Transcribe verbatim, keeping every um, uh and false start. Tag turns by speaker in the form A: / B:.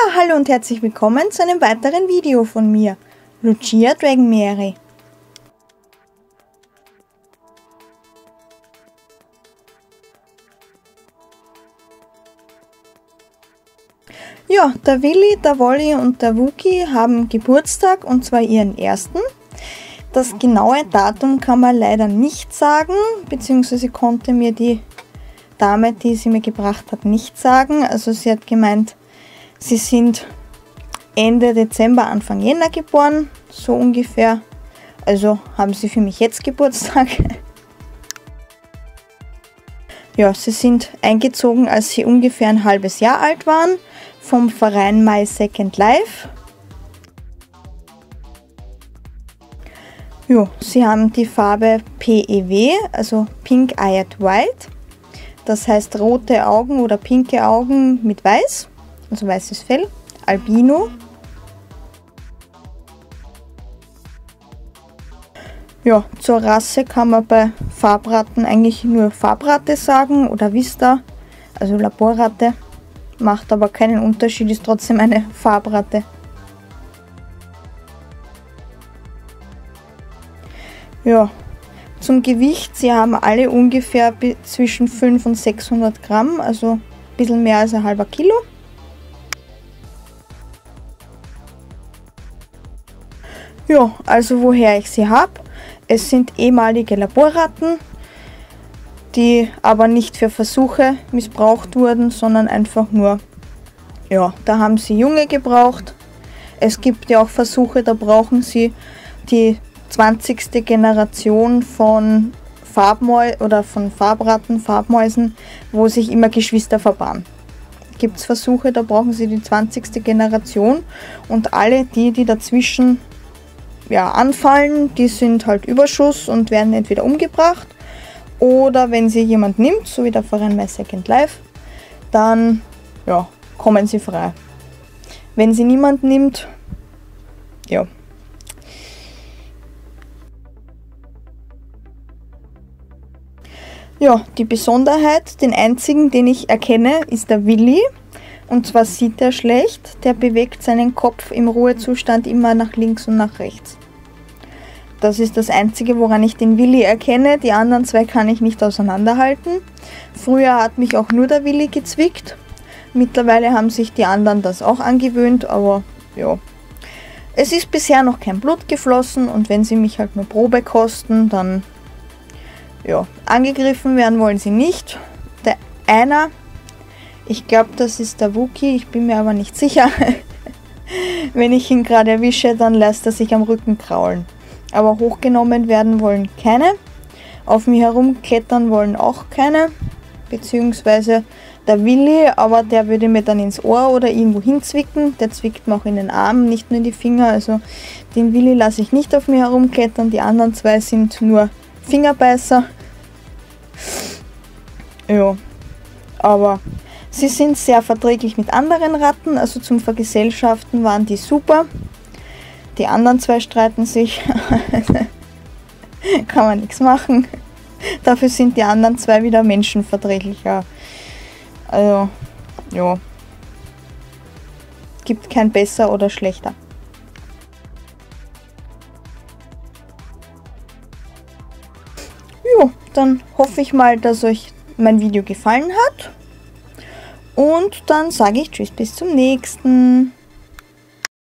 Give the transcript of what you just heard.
A: hallo und herzlich willkommen zu einem weiteren Video von mir, Lucia Dragonmary. Ja, der Willi, der Wolli und der Wookie haben Geburtstag, und zwar ihren ersten. Das genaue Datum kann man leider nicht sagen, beziehungsweise konnte mir die Dame, die sie mir gebracht hat, nicht sagen. Also sie hat gemeint, sie sind Ende Dezember, Anfang Jänner geboren, so ungefähr. Also haben sie für mich jetzt Geburtstag. Ja, sie sind eingezogen, als sie ungefähr ein halbes Jahr alt waren, vom Verein My Second Life. Ja, sie haben die Farbe P E W, also Pink Eyed White. Das heißt rote Augen oder pinke Augen mit weiß, also weißes Fell, Albino. Ja, zur Rasse kann man bei Farbratten eigentlich nur Farbratte sagen oder Vista, also Laborratte. Macht aber keinen Unterschied, ist trotzdem eine Farbratte. Ja, zum Gewicht, sie haben alle ungefähr zwischen fünfhundert und sechshundert Gramm, also ein bisschen mehr als ein halber Kilo. Ja, also woher ich sie habe. Es sind ehemalige Laborratten, die aber nicht für Versuche missbraucht wurden, sondern einfach nur, ja, da haben sie Junge gebraucht. Es gibt ja auch Versuche, da brauchen sie die zwanzigste Generation von Farbmäu oder von Farbratten, Farbmäusen, wo sich immer Geschwister verpaaren. Gibt es Versuche, da brauchen sie die zwanzigste Generation, und alle die, die dazwischen ja, anfallen, die sind halt Überschuss und werden entweder umgebracht, oder wenn sie jemand nimmt, so wie der Verein My Second Life, dann ja, kommen sie frei. Wenn sie niemand nimmt, ja. Ja, die Besonderheit, den einzigen, den ich erkenne, ist der Willi. Und zwar sieht er schlecht, der bewegt seinen Kopf im Ruhezustand immer nach links und nach rechts. Das ist das Einzige, woran ich den Willi erkenne. Die anderen zwei kann ich nicht auseinanderhalten. Früher hat mich auch nur der Willi gezwickt. Mittlerweile haben sich die anderen das auch angewöhnt, aber ja. Es ist bisher noch kein Blut geflossen, und wenn sie mich halt nur Probe kosten, dann ja, angegriffen werden wollen sie nicht. Der einer, ich glaube, das ist der Wookie, ich bin mir aber nicht sicher. Wenn ich ihn gerade erwische, dann lässt er sich am Rücken kraulen. Aber hochgenommen werden wollen keine. Auf mir herumklettern wollen auch keine. Beziehungsweise der Willi, aber der würde mir dann ins Ohr oder irgendwo hinzwicken. Der zwickt mir auch in den Arm, nicht nur in die Finger. Also den Willi lasse ich nicht auf mir herumklettern. Die anderen zwei sind nur Fingerbeißer. Ja, aber sie sind sehr verträglich mit anderen Ratten. Also zum Vergesellschaften waren die super. Die anderen zwei streiten sich, kann man nichts machen. Dafür sind die anderen zwei wieder menschenverträglicher. Also, ja. Gibt kein besser oder schlechter. Jo, dann hoffe ich mal, dass euch mein Video gefallen hat. Und dann sage ich Tschüss, bis zum nächsten.